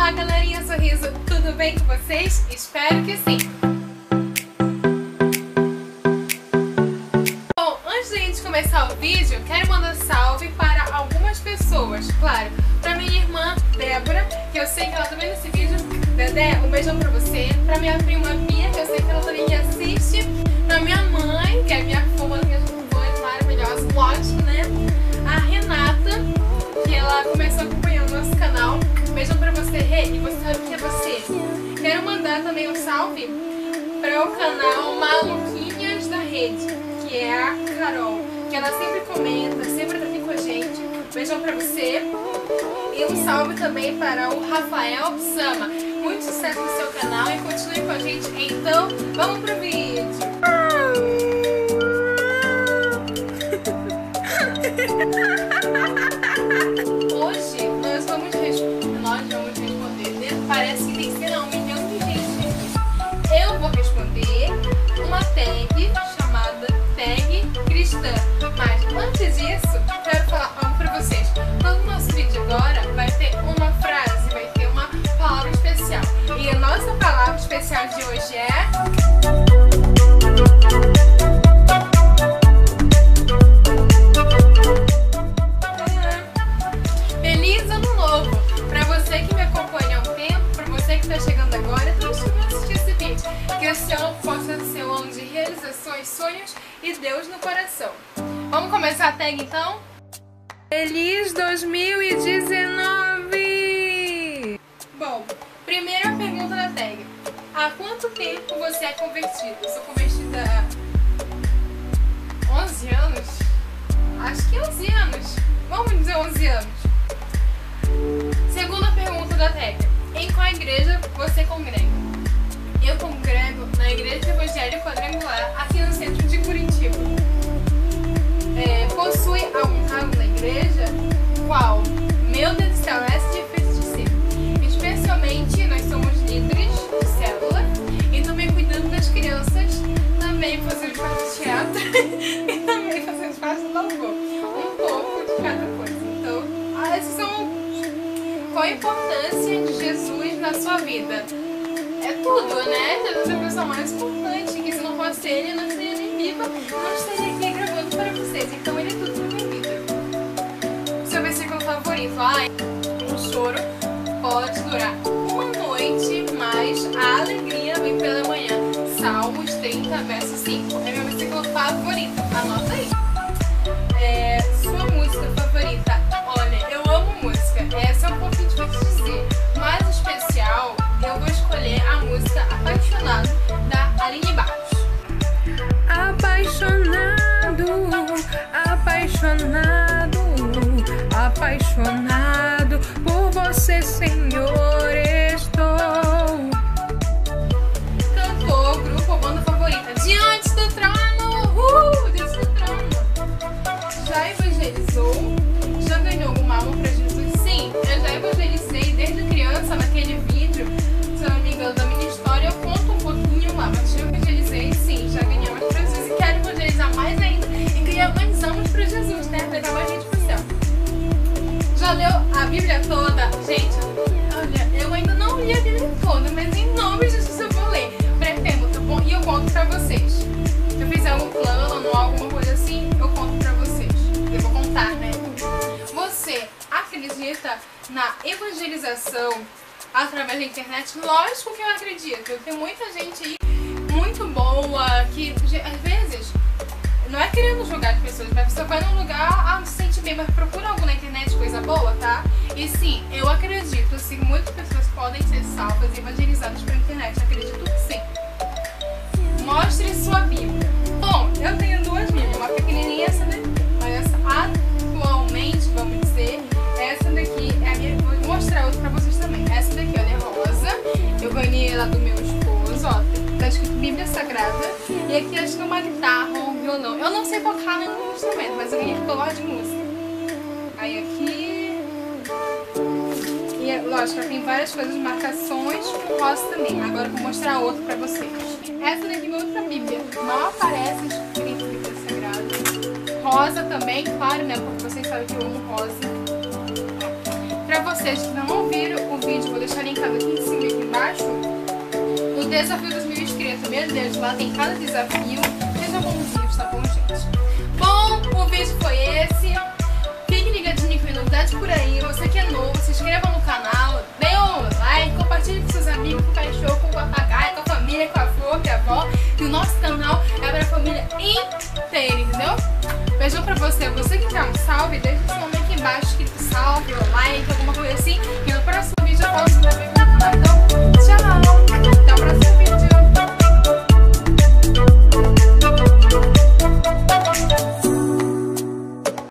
Olá, galerinha Sorriso, tudo bem com vocês? Espero que sim! Bom, antes da gente começar o vídeo, quero mandar salve para algumas pessoas. Claro, para minha irmã Débora, que eu sei que ela tá vendo esse vídeo. Dedé, um beijão pra você. Pra minha prima Bia, que eu sei que ela também assiste. Pra minha mãe, que é minha fã, uma das minhas fãs maravilhosas, lógico, né? A Renata, que ela começou acompanhando o nosso canal. Beijão pra você, Rê, e você sabe que é você. Quero mandar também um salve para o canal Maluquinhas da Rede, que é a Carol, que ela sempre comenta, sempre tá aqui com a gente. Beijão pra você. E um salve também para o Rafael Sama. Muito sucesso no seu canal e continue com a gente. Então, vamos pro vídeo. Hoje nós vamos responder, parece que tem que ser 1 milhão de gente. Eu vou responder uma tag chamada Tag Cristã. Mas antes disso, quero falar algo pra vocês. No nosso vídeo agora vai ter uma frase, vai ter uma palavra especial. E a nossa palavra especial de hoje é... Feliz Ano Novo! Pra você que me acompanha há um tempo, pra você que tá chegando agora, então deixa eu assistir esse vídeo. Que esse ano possa ser um ano de realizações, sonhos e Deus no coração. Vamos começar a tag então? Feliz 2019! Bom, primeira pergunta da tag. Há quanto tempo você é convertido? Eu sou convertida há 11 anos? Acho que 11 anos. Vamos dizer 11 anos. Segunda pergunta da tag. Em qual igreja você congrega? Eu congrego na Igreja Evangélica Quadrangular, aqui no centro de Curitiba. Possui algum cargo na igreja? Qual? Meu Deus do céu, essa é difícil de ser. Especialmente nós somos líderes de célula e também cuidando das crianças, também fazemos parte de teatro e também fazemos parte do louvor. Um pouco de cada coisa. Então, esses são... Qual a importância de Jesus na sua vida? É tudo, né? Jesus é a pessoa mais importante, que se não fosse ele, não estaria nem viva, não estaria aqui gravando para vocês. Então ele é tudo na minha vida. Seu versículo favorito. Um choro pode durar uma noite, mas a alegria vem pela manhã. Salmos 30, verso 5. É meu versículo favorito. Anota aí. Sua música favorita. Olha, eu amo música. Essa é um pouquinho difícil de dizer. Mais especial, eu vou escolher a música Apaixonado, da Aline Barros. Apaixonado, apaixonado, apaixonado por você, Senhor, estou. Cantor, grupo ou banda favorita? Diante do Trono! Diante do Trono! Já evangelizou? Já ganhou alguma alma pra Jesus? Sim, eu já evangelizei desde criança. Naquele vídeo, se eu não me engano, da minha história, eu conto um pouquinho lá. Mas eu evangelizei, sim, já ganhei almas pra Jesus. E quero evangelizar mais ainda e ganhar mais almas pra Jesus, né? Levar mais gente pro céu. Já leu a Bíblia toda? Gente, olha, eu ainda não li a Bíblia toda, mas em nome de Jesus eu vou ler. Pretendo, tá bom? E eu conto pra vocês. Se eu fizer algum plano ou alguma coisa assim, eu conto pra vocês. Eu vou contar, né? Você acredita na evangelização através da internet? Lógico que eu acredito. Tem muita gente aí muito boa que às vezes não é querendo julgar as pessoas, mas você vai num lugar, se sente bem, mas procura algo na internet, coisa boa, tá? E sim, eu acredito, sim, muitas pessoas podem ser salvas e evangelizadas pela internet. Acredito que sim. Mostre sua Bíblia. Bom, eu tenho duas Bíblias, uma pequenininha e essa daqui. Mas essa atualmente, vamos dizer, essa daqui é a minha. Vou mostrar outra pra vocês também. Essa daqui, olha, é rosa. Eu ganhei ela do meu esposo, ó. Tá escrito Bíblia Sagrada. E aqui acho que é uma guitarra ou um violão. Eu não sei tocar nenhum instrumento, mas eu ganhei porque eu gosto de música. Aí aqui. E lógico, tem várias coisas, marcações, rosa também. Agora eu vou mostrar outra pra vocês. Essa daqui é outra Bíblia. Mal aparece escrito Bíblia Sagrada. Rosa também, claro, né? Porque vocês sabem que eu amo rosa. Pra vocês que não ouviram o vídeo, vou deixar link fixado aqui em cima e aqui embaixo o desafio dos 1000 inscritos. Meu Deus, lá tem cada desafio. Fez alguns vídeos, tá bom, gente? Bom, o vídeo foi esse. Fique ligadinho que tem novidade por aí. Você que é novo, se inscreva no canal, dê um like, compartilhe com seus amigos, com o cachorro, com o papagaio, com a família, com a avó, com a avó. E o nosso canal é para a família inteira, entendeu? Beijão pra você. Você que quer um salve, deixa seu nome aqui embaixo escrito salve, ou like, alguma coisa assim. E no próximo